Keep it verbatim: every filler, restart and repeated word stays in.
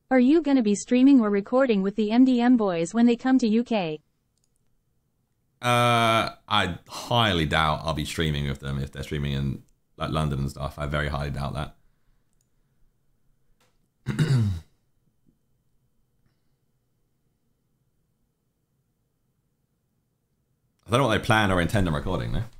Are you gonna be streaming or recording with the M D M boys when they come to U K? Uh, I highly doubt I'll be streaming with them if they're streaming in like London and stuff. I very highly doubt that. I don't know what they plan or intend on recording, though.